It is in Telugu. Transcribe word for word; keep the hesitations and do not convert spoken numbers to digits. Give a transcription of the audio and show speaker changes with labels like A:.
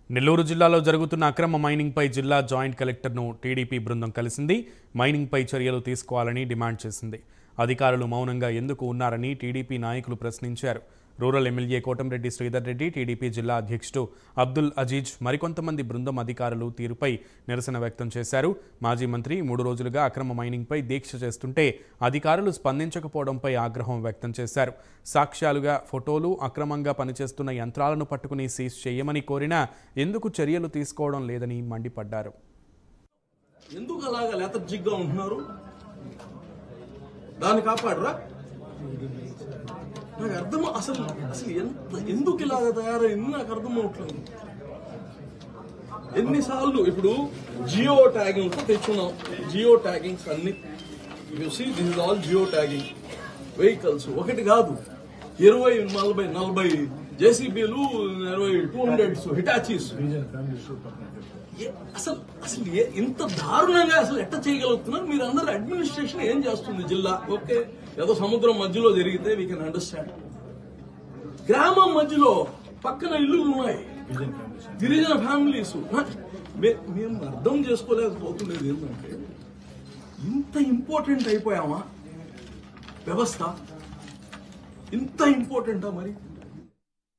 A: నెల్లూరు జిల్లాలో జరుగుతున్న అక్రమ మైనింగ్పై జిల్లా జాయింట్ కలెక్టర్ను టీడీపీ బృందం కలిసింది. మైనింగ్పై చర్యలు తీసుకోవాలని డిమాండ్ చేసింది. అధికారులు మౌనంగా ఎందుకు ఉన్నారని టీడీపీ నాయకులు ప్రశ్నించారు. Rural MLA Kotamreddy Sridhar Reddy, TDP జిల్లా అధ్యక్షుడు అబ్దుల్ అజీజ్ మరికొంతమంది బృందం అధికారులు తీరుపై నిరసన వ్యక్తం చేశారు. మాజీ మంత్రి మూడు రోజులుగా అక్రమ మైనింగ్పై దీక్ష చేస్తుంటే అధికారులు స్పందించకపోవడంపై ఆగ్రహం వ్యక్తం చేశారు. సాక్ష్యాలుగా ఫోటోలు, అక్రమంగా పనిచేస్తున్న యంత్రాలను పట్టుకుని సీజ్ చేయమని కోరినా ఎందుకు చర్యలు తీసుకోవడం లేదని మండిపడ్డారు.
B: ఎందుకు అలాగా లెథర్జిక్గా ఉంటున్నారు? దాన్ని కాపాడరా? నాకు అర్థం అసలు అసలు ఎంత ఎందుకు ఇలాగ తయారైంది నాకు అర్థం అవట్లేదు. ఎన్నిసార్లు ఇప్పుడు జియో ట్యాగింగ్ తెచ్చున్నాం. జియో ట్యాగింగ్స్ అన్ని this is all geo tagging vehicles ఒకటి కాదు, ఇరవై నలభై నలభై జేసీబీలు, ఇరవై టూ హండ్రెడ్స్ హిటాచీస్. అసలు అసలు ఇంత దారుణంగా అసలు ఎట్ట చేయగలుగుతున్నారు మీరు అందరూ? అడ్మినిస్ట్రేషన్ ఏం చేస్తుంది జిల్లా? ఓకే, ఏదో సముద్రం మధ్యలో జరిగితే వీ కెన్ అండర్స్టాండ్. గ్రామం మధ్యలో పక్కన ఇల్లు ఉన్నాయి, గిరిజన ఫ్యామిలీస్. మేము అర్థం చేసుకోలేకపోతున్నది ఏంటంటే, ఇంత ఇంపార్టెంట్ అయిపోయామా వ్యవస్థ? ఇంత ఇంపార్టెంటా మరి?